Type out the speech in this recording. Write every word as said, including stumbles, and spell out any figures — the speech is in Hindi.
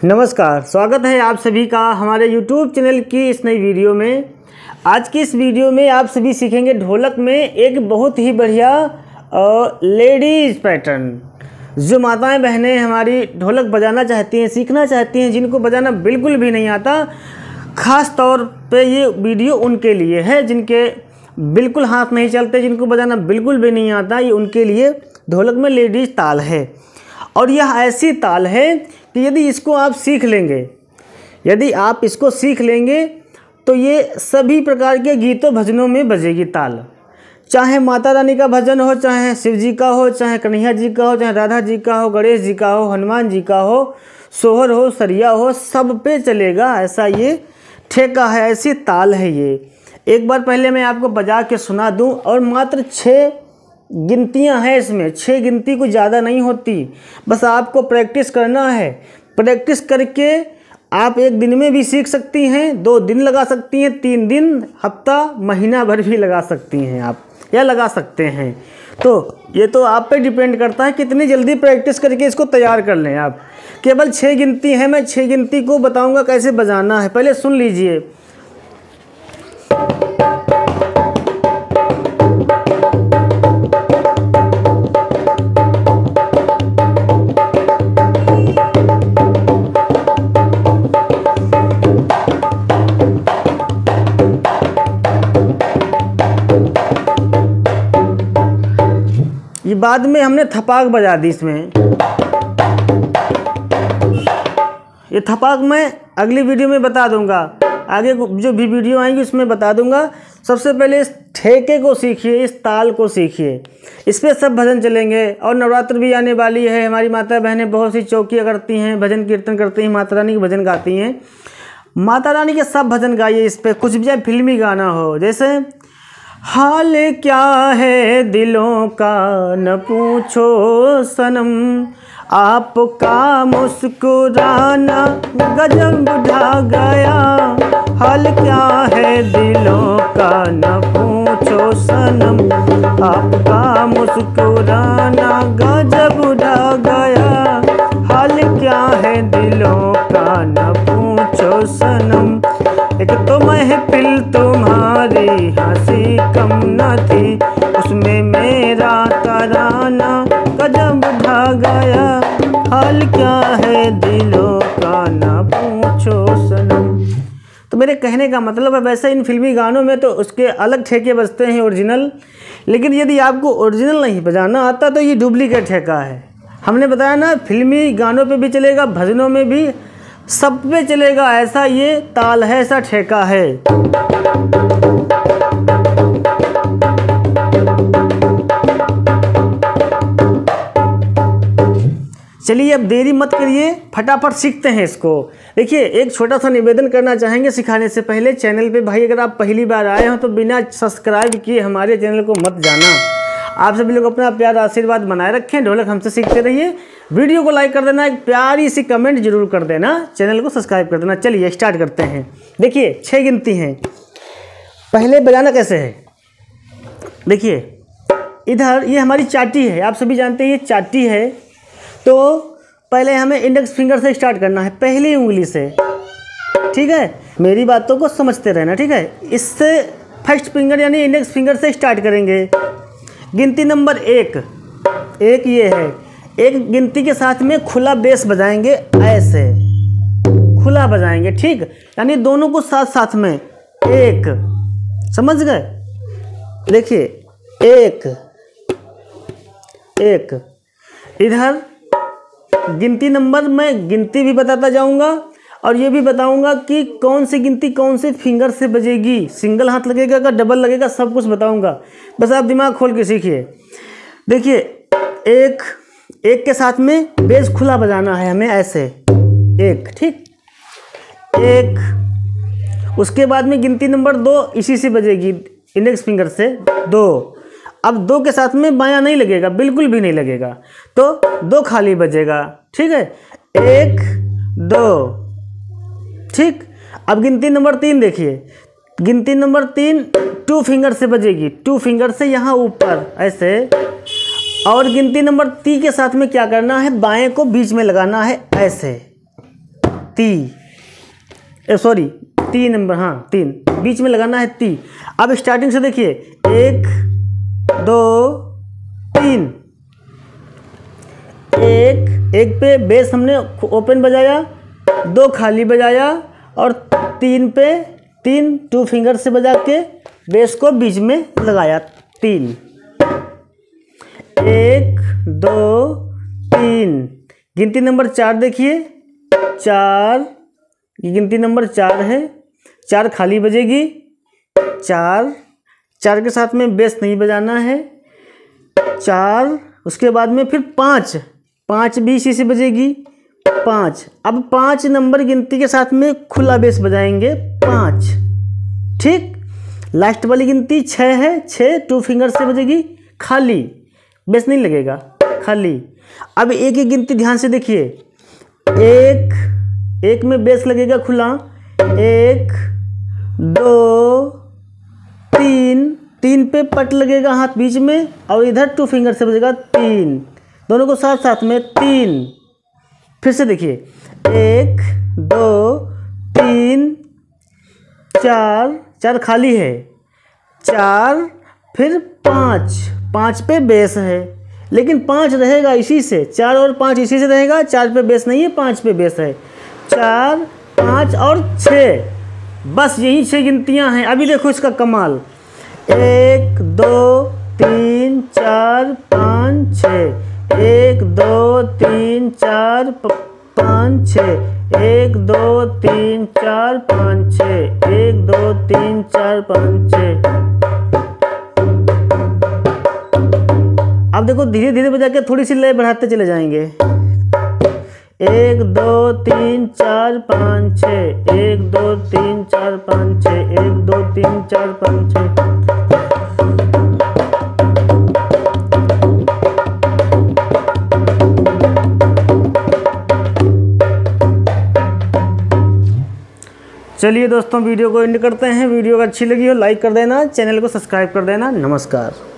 नमस्कार, स्वागत है आप सभी का हमारे YouTube चैनल की इस नई वीडियो में। आज की इस वीडियो में आप सभी सीखेंगे ढोलक में एक बहुत ही बढ़िया लेडीज़ पैटर्न। जो माताएं बहनें हमारी ढोलक बजाना चाहती हैं, सीखना चाहती हैं, जिनको बजाना बिल्कुल भी नहीं आता, ख़ास तौर पे ये वीडियो उनके लिए है। जिनके बिल्कुल हाथ नहीं चलते, जिनको बजाना बिल्कुल भी नहीं आता, ये उनके लिए ढोलक में लेडीज़ ताल है। और यह ऐसी ताल है कि यदि इसको आप सीख लेंगे यदि आप इसको सीख लेंगे तो ये सभी प्रकार के गीतों भजनों में बजेगी ताल। चाहे माता रानी का भजन हो, चाहे शिव जी का हो, चाहे कन्हैया जी का हो, चाहे राधा जी का हो, गणेश जी का हो, हनुमान जी का हो, सोहर हो, सरिया हो, सब पे चलेगा। ऐसा ये ठेका है, ऐसी ताल है ये। एक बार पहले मैं आपको बजा के सुना दूं। और मात्र छः गिनतियां हैं इसमें, छः गिनती कुछ ज़्यादा नहीं होती। बस आपको प्रैक्टिस करना है। प्रैक्टिस करके आप एक दिन में भी सीख सकती हैं, दो दिन लगा सकती हैं, तीन दिन, हफ्ता, महीना भर भी लगा सकती हैं आप, या लगा सकते हैं। तो ये तो आप पे डिपेंड करता है कितनी जल्दी प्रैक्टिस करके इसको तैयार कर लें आप। केवल छः गिनती है, मैं छः गिनती को बताऊँगा कैसे बजाना है। पहले सुन लीजिए। ये बाद में हमने थपाक बजा दी इसमें। ये थपाक मैं अगली वीडियो में बता दूंगा, आगे जो भी वीडियो आएंगी उसमें बता दूंगा। सबसे पहले इस ठेके को सीखिए, इस ताल को सीखिए, इस पर सब भजन चलेंगे। और नवरात्र भी आने वाली है। हमारी माता बहनें बहुत सी चौकियाँ करती हैं, भजन कीर्तन करती हैं, माता रानी के भजन गाती हैं। माता रानी के सब भजन गाइए इस पर। कुछ भी चाहे फिल्मी गाना हो, जैसे हाल क्या है दिलों का न पूछो सनम, आपका मुस्कुराना गजब ढा गया। हाल क्या है दिलों का न पूछो सनम, आपका मुस्कुराना गजब ढा गया। हाल क्या है दिलों का न पूछो सनम, एक तो महफिल तुम्हारी हंसी कम न थी, उसमें मेरा तराना गजब ढा गया। हाल क्या है दिलों का न पूछो सनम। तो मेरे कहने का मतलब है, वैसे इन फिल्मी गानों में तो उसके अलग ठेके बजते हैं ओरिजिनल, लेकिन यदि आपको ओरिजिनल नहीं बजाना आता तो ये डुप्लीकेट ठेका है। हमने बताया ना, फिल्मी गानों पे भी चलेगा, भजनों में भी, सब पे चलेगा। ऐसा ये ताल है, ऐसा ठेका है। चलिए अब देरी मत करिए, फटाफट सीखते हैं इसको। देखिए, एक छोटा सा निवेदन करना चाहेंगे सिखाने से पहले। चैनल पे भाई अगर आप पहली बार आए हो तो बिना सब्सक्राइब किए हमारे चैनल को मत जाना। आप सभी लोग अपना प्यार आशीर्वाद बनाए रखें, ढोलक हमसे सीखते रहिए। वीडियो को लाइक कर देना, एक प्यारी सी कमेंट जरूर कर देना, चैनल को सब्सक्राइब कर देना। चलिए स्टार्ट करते हैं। देखिए, छः गिनती हैं। पहले बजाना कैसे है, देखिए इधर ये हमारी चाटी है, आप सभी जानते हैं ये चाटी है। तो पहले हमें इंडेक्स फिंगर से स्टार्ट करना है, पहली उंगली से, ठीक है। मेरी बातों को समझते रहना, ठीक है। इससे फर्स्ट फिंगर यानी इंडेक्स फिंगर से स्टार्ट करेंगे। गिनती नंबर एक, एक ये है। एक गिनती के साथ में खुला बेस बजाएंगे, ऐसे खुला बजाएंगे, ठीक। यानी दोनों को साथ साथ में, एक, समझ गए। देखिए, एक एक इधर गिनती नंबर, मैं गिनती भी बताता जाऊंगा और ये भी बताऊंगा कि कौन सी गिनती कौन से फिंगर से बजेगी, सिंगल हाथ लगेगा का डबल लगेगा, सब कुछ बताऊंगा। बस आप दिमाग खोल के सीखिए। देखिए, एक एक के साथ में बेस खुला बजाना है हमें, ऐसे एक, ठीक। एक, उसके बाद में गिनती नंबर दो इसी से बजेगी, इंडेक्स फिंगर से, दो। अब दो के साथ में बायां नहीं लगेगा, बिल्कुल भी नहीं लगेगा, तो दो खाली बजेगा, ठीक है। एक, दो, ठीक। अब गिनती नंबर तीन देखिए, गिनती नंबर तीन टू फिंगर से बजेगी, टू फिंगर से यहाँ ऊपर ऐसे। और गिनती नंबर तीन के साथ में क्या करना है, बाएं को बीच में लगाना है ऐसे, ती, सॉरी तीन नंबर, हाँ तीन, बीच में लगाना है ती। अब स्टार्टिंग से देखिए, एक दो तीन, एक एक पे बेस हमने ओपन बजाया, दो खाली बजाया और तीन पे तीन टू फिंगर से बजा के बेस को बीच में लगाया, तीन, एक दो तीन। गिनती नंबर चार देखिए, चार, ये गिनती नंबर चार है, चार खाली बजेगी, चार, चार के साथ में बेस नहीं बजाना है, चार, उसके बाद में फिर पाँच, पाँच भी इसी से बजेगी, पाँच। अब पाँच नंबर गिनती के साथ में खुला बेस बजाएंगे, पाँच, ठीक। लास्ट वाली गिनती छः है, छः टू फिंगर से बजेगी, खाली, बेस नहीं लगेगा, खाली। अब एक एक गिनती ध्यान से देखिए, एक, एक में बेस लगेगा खुला, एक दो तीन, तीन पे पट लगेगा हाथ बीच में और इधर टू फिंगर से बजेगा, तीन, दोनों को साथ साथ में, तीन। फिर से देखिए, एक दो तीन चार, चार खाली है, चार, फिर पाँच, पाँच पे बेस है, लेकिन पाँच रहेगा इसी से, चार और पाँच इसी से रहेगा, चार पे बेस नहीं है, पाँच पे बेस है, चार, पाँच और छः, बस यही छः गिनतियाँ हैं। अभी देखो इसका कमाल, एक दो तीन चार पाँच छः, एक दो तीन चार पाँच छः, एक दो तीन चार पाँच छः, एक दो तीन चार पाँच छः। अब देखो धीरे धीरे बजा के थोड़ी सी लय बढ़ाते चले जाएंगे, एक दो तीन चार पाँच छः, एक दो तीन चार पाँच छः, एक दो तीन चार पाँच छः। चलिए दोस्तों, वीडियो को एंड करते हैं। वीडियो अच्छी लगी हो लाइक कर देना, चैनल को सब्सक्राइब कर देना। नमस्कार।